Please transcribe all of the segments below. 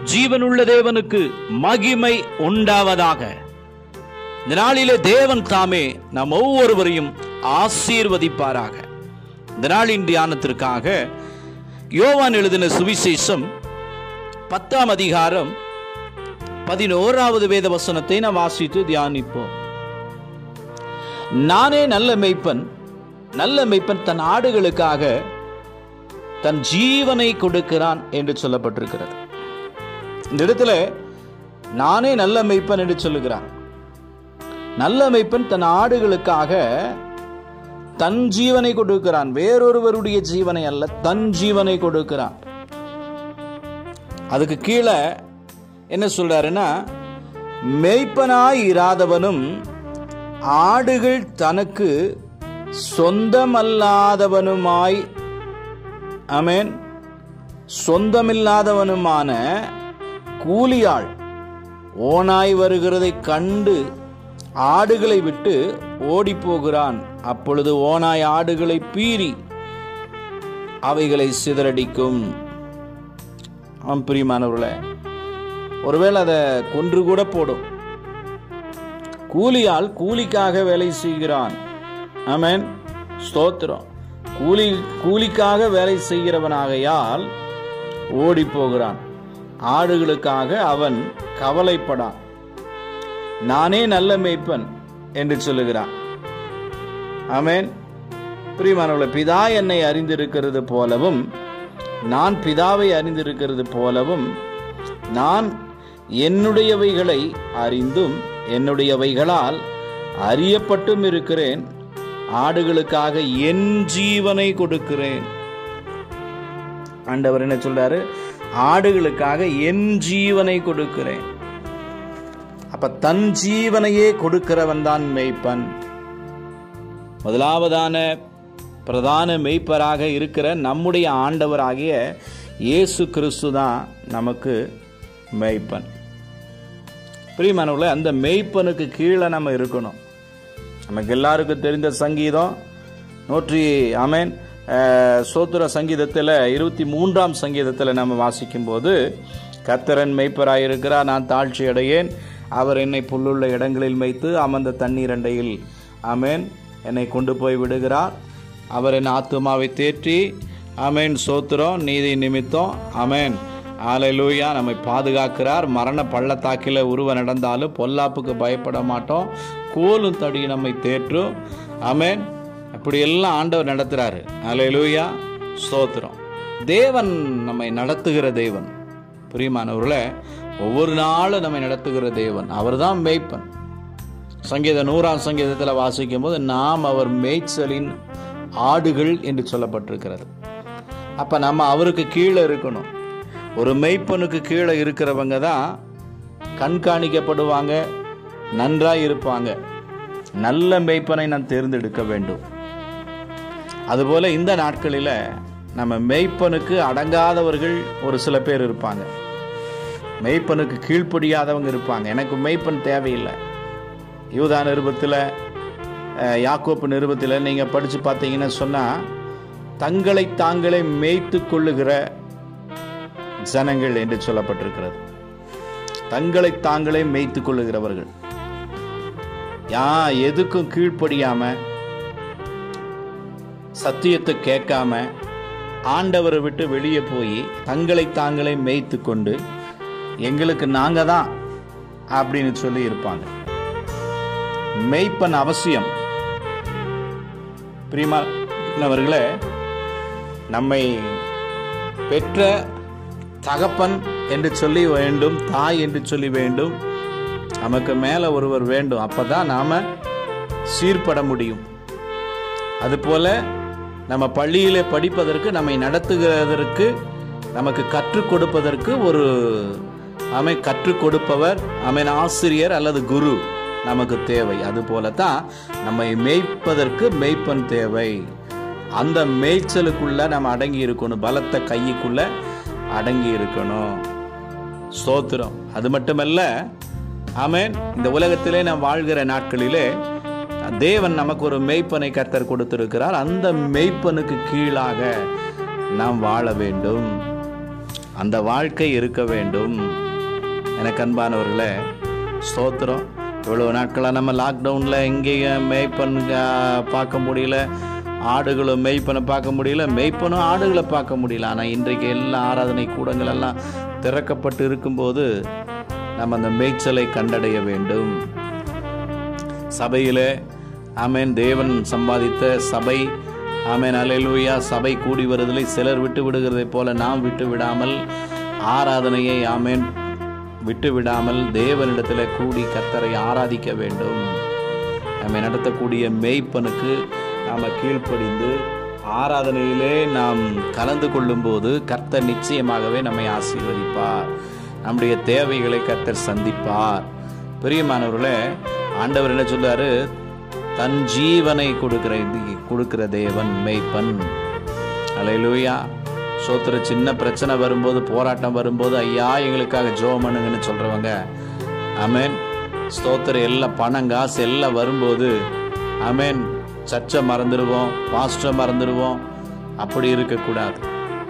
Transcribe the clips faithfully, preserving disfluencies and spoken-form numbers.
ஜீவனுள்ள தேவனுக்கு மகிமை உண்டாவதாக. இந்த நாளிலே தேவன் தாமே நாம் ஒவ்வொருவரையும் ஆசீர்வதிப்பாராக. இந்த நாளின் தியானத்திற்காக யோவான் எழுதின சுவிசேஷம் பத்தாம் அதிகாரம் பதினோராவது வேத வசனத்தை நாம் வாசித்து தியானிப்போம். நானே நல்ல மேய்ப்பன், நல்ல மேய்ப்பன் தன் ஆடுகளுக்காக தன் ஜீவனை கொடுக்கிறான் என்று சொல்லப்பட்டிருக்கிறது. இந்த இடத்துல நானே நல்ல மேய்ப்பன் என்று சொல்லுகிறான். நல்ல மேய்ப்பன் தன் ஆடுகளுக்காக தன் ஜீவனை கொடுக்கிறான். வேறொருவருடைய ஜீவனை அல்ல, தன் ஜீவனை கொடுக்கிறான். அதுக்கு கீழே என்ன சொல்றாருன்னா, மேய்ப்பனாய் இராதவனும் ஆடுகள் தனக்கு சொந்தமல்லாதவனுமாய், ஆமென், சொந்தமில்லாதவனுமான கூலியாள் ஓனாய் வருகிறதை கண்டு ஆடுகளை விட்டு ஓடி போகிறான். அப்பொழுது ஓனாய் ஆடுகளை பீறி அவைகளை சிதறடிக்கும். ஆம் பிரியமானவர்களே, ஒருவேளை அதை கொன்று கூட போடும். கூலியால் கூலிக்காக வேலை செய்கிறான். ஆமென், ஸ்தோத்திரம். கூலி கூலிக்காக வேலை செய்கிறவனாகையால் ஓடி போகிறான். ஆடுகளுக்காக அவன் கவலைப்படான். நானே நல்ல மேய்ப்பன் என்று சொல்லுகிறான். ஆமென். பிரியமானவர்களே, பிதா என்னை அறிந்திருக்கிறது போலவும் நான் பிதாவை அறிந்திருக்கிறது போலவும் நான் என்னுடையவைகளை அறிந்தும் என்னுடையவைகளால் அறியப்பட்டும் இருக்கிறேன். ஆடுகளுக்காக என் ஜீவனை கொடுக்கிறேன். ஆண்டவர் என்ன சொல்றாரு? ஆடுகளுக்காக என் ஜீவனை கொடுக்கிறேன். அப்ப தன் ஜீவனையே கொடுக்கிறவன் தான் மேய்ப்பன். முதலாவதான பிரதான மேய்ப்பராக இருக்கிற நம்முடைய ஆண்டவராகிய இயேசு கிறிஸ்து தான் நமக்கு மேய்ப்பன். பிரியமானவர்களே, அந்த மேய்ப்பனுக்கு கீழே நம்ம இருக்கணும். நமக்கு எல்லாருக்கும் தெரிந்த சங்கீதம் நூற்றி ஆமென் சோத்திர சங்கீதத்தில் இருபத்தி மூன்றாம் சங்கீதத்தில் நம்ம வாசிக்கும் போது, கர்த்தரன் மேய்ப்பராயிருக்கிறார், நான் தாழ்ச்சி அடையேன். அவர் என்னை புல்லுள்ள இடங்களில் மேய்த்து அமர்ந்த தண்ணீர் அண்டையில் ஆமென் என்னை கொண்டு போய் விடுகிறார். அவர் என் ஆத்துமாவை தேற்றி ஆமென் சோத்திரம் நீதி நிமித்தம் ஆமென் ஹல்லேலூயா நம்மை பாதுகாக்கிறார். மரண பள்ளத்தாக்கில் உருவ நடந்தாலும் பொல்லாப்புக்கு பயப்பட மாட்டோம். கோலும் தடி நம்மை தேற்றும். ஆமென். அப்படி எல்லாம் ஆண்டவர் நடத்துறாரு. ஹல்லேலூயா, ஸ்தோத்திரம். தேவன் நம்மை நடத்துகிற தேவன். பிரியமானவர்களே, ஒவ்வொரு நாளும் நம்மை நடத்துகிற தேவன். அவர் தான் மேய்ப்பன். சங்கீத நூறாம் சங்கீதத்தில் வாசிக்கும் போது நாம் அவர் மேய்ச்சலின் ஆடுகள் என்று சொல்லப்பட்டிருக்கிறது. அப்ப நம்ம அவருக்கு கீழே இருக்கணும். ஒரு மேய்ப்பனுக்கு கீழே இருக்கிறவங்க தான் கண்காணிக்கப்படுவாங்க, நன்றாய் இருப்பாங்க. நல்ல மேய்ப்பனை நாம் தேர்ந்தெடுக்க வேண்டும். அதுபோல இந்த நாட்களில் நம்ம மேய்ப்பனுக்கு அடங்காதவர்கள் ஒரு சில பேர் இருப்பாங்க. மேய்ப்பனுக்கு கீழ்ப்படியாதவங்க இருப்பாங்க. எனக்கு மேய்ப்பன் தேவையில்லை. யூதா நிருபத்தில், யாக்கோப்பு நிருபத்தில் நீங்கள் படித்து பார்த்தீங்கன்னா சொன்னால், தங்களை தாங்களே மேய்த்து கொள்ளுகிற ஜனங்கள் என்று சொல்லப்பட்டிருக்கிறது. தங்களை தாங்களே மேய்த்து கொள்ளுகிறவர்கள், யா எதுக்கும் கீழ்ப்படியாம, சத்தியத்தை கேட்காம, ஆண்டவரை விட்டு வெளியே போய் தங்களை தாங்களே மேய்த்து கொண்டு எங்களுக்கு நாங்க தான் அப்படின்னு சொல்லி இருப்பாங்க. மேய்ப்பன் அவசியம். பிரியமானவர்களே, நம்மை பெற்ற தகப்பன் என்று சொல்லி வேண்டும், தாய் என்று சொல்லி வேண்டும். நமக்கு மேல ஒருவர் வேண்டும். அப்பதான் நாம சீர்பட முடியும். அதுபோல நம்ம பள்ளியிலே படிப்பதற்கு, நம்மை நடத்துகிறதற்கு, நமக்கு கற்றுக் கொடுப்பதற்கு ஒரு அமை கற்றுக் கொடுப்பவர், அமேன் ஆசிரியர் அல்லது குரு நமக்கு தேவை. அதுபோல தான் நம்மை மேய்ப்பதற்கு மேய்ப்பன் தேவை. அந்த மேய்ச்சலுக்குள்ள நம்ம அடங்கி இருக்கணும். பலத்த கைக்குள்ள அடங்கி இருக்கணும். ஸ்தோத்திரம். அது மட்டுமல்ல, ஆமென், இந்த உலகத்திலே நாம் வாழ்கிற நாட்களிலே தேவன் நமக்கு ஒரு மேய்ப்பனை கர்த்தர் கொடுத்திருக்கிறார். அந்த மேய்ப்பனுக்கு கீழாக நாம் வாழ வேண்டும். அந்த வாழ்க்கை இருக்க வேண்டும். எனக்கு அன்பானவர்களே, ஸ்தோத்திரம். இவ்வளவு நாட்களாக நம்ம லாக்டவுனில் எங்கேயும் மேய்ப்பன் பார்க்க முடியல, ஆடுகளும் மேய்ப்பனை பார்க்க முடியல, மேய்ப்பனும் ஆடுகளை பார்க்க முடியல. ஆனால் இன்றைக்கு எல்லா ஆராதனை கூடங்கள் எல்லாம் திறக்கப்பட்டு இருக்கும்போது நம்ம அந்த மேய்ச்சலை கண்டடைய வேண்டும். சபையிலே ஆமென், தேவன் சம்பாதித்த சபை, ஆமென் அல்லேலூயா, சபை கூடி வருவதில்லை. சிலர் விட்டு விடுகிறதை போல நாம் விட்டு விடாமல், ஆராதனையை ஆமென் விட்டு விடாமல் தேவனிடத்தில் கூடி கர்த்தரை ஆராதிக்க வேண்டும். நம்ம நடத்தக்கூடிய மேய்ப்பனுக்கு நாம் கீழ்ப்படிந்து ஆராதனையிலே நாம் கலந்து கொள்ளும் போது கர்த்தர் நிச்சயமாகவே நம்மை ஆசீர்வதிப்பார். நம்முடைய தேவைகளை கர்த்தர் சந்திப்பார். பிரியமானவர்களே, ஆண்டவர் என்ன சொல்றாரு? தன் ஜீவனை கொடுக்கிற கொடுக்கிற தேவன் மேய்ப்பன். அல்லேலூயா. சோத்திர. சின்ன பிரச்சனை வரும்போது, போராட்டம் வரும்போது, ஐயா எங்களுக்காக ஜெபம் பண்ணுங்கன்னு சொல்றவங்க, ஆமென், ஸ்தோத்திர. எல்லாம் பணம் காசு எல்லாம் வரும்போது, ஆமென், சர்ச்சை மறந்துடுவோம், பாஸ்டரை மறந்துடுவோம். அப்படி இருக்கக்கூடாது.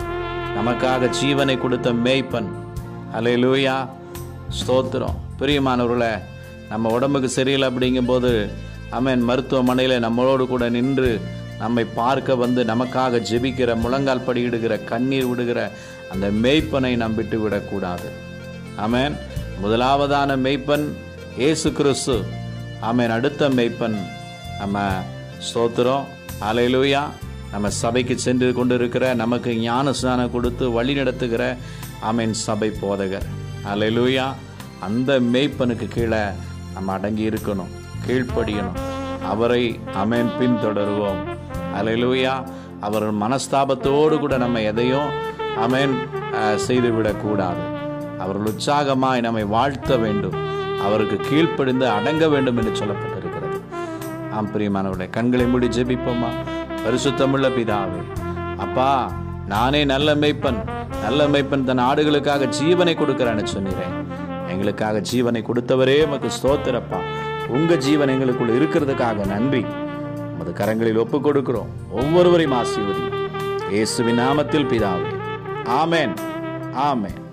நமக்காக ஜீவனை கொடுத்த மேய்ப்பன். அல்லேலூயா, ஸ்தோத்திரம். பிரியமானவர்களே, நம்ம உடம்புக்கு சரியில்லை அப்படிங்கும்போது, ஆமென், மருத்துவமனையில் நம்மளோடு கூட நின்று நம்மை பார்க்க வந்து நமக்காக ஜெபிக்கிற, முழங்கால் படியிடுகிற, கண்ணீர் விடுகிற அந்த மேய்ப்பனை நாம் விட்டு விடக்கூடாது. ஆமென். முதலாவதான மேய்ப்பன் இயேசு கிறிஸ்து. ஆமென். அடுத்த மேய்ப்பன் நம்ம ஸ்தோத்திரம். அல்லேலூயா. நம்ம சபைக்கு சென்று கொண்டு இருக்கிற, நமக்கு ஞான ஸ்நானம் கொடுத்து வழி நடத்துகிற, ஆமென், சபை போதகர். அல்லேலூயா. அந்த மேய்ப்பனுக்கு கீழே நம்ம அடங்கி இருக்கணும், கீழ்ப்படியணும். அவரை ஆமென் பின்தொடருவோம். அல்லேலூயா. அவர் மனஸ்தாபத்தோடு கூட நம்ம எதையும் ஆமென் செய்துவிடக்கூடாது. அவர்கள் உற்சாகமாய் நம்மை வாழ்த்த வேண்டும், அவருக்கு கீழ்ப்படிந்து அடங்க வேண்டும் என்று சொல்லப்பட்டிருக்கிறது. ஆம் பிரியமானவர்களே, கண்களை மூடி ஜெபிப்போமா? பரிசுத்தமுள்ள பிதாவே, அப்பா, நானே நல்ல மேய்ப்பன், நல்ல மேய்ப்பன் தன் ஆடுகளுக்காக ஜீவனை கொடுக்கிறான்னு சொன்னீரேன். எங்களுக்காக ஜீவனை கொடுத்தவரே உமக்கு ஸ்தோத்திரப்பா. உங்க ஜீவன் எங்களுக்குள்ள இருக்கிறதுக்காக நன்றி. உமது கரங்களில் ஒப்புக் கொடுக்கிறோம். ஒவ்வொருவரையும் ஆசீர்வதி. இயேசுவின் நாமத்தில் பிதாவே. ஆமென், ஆமென்.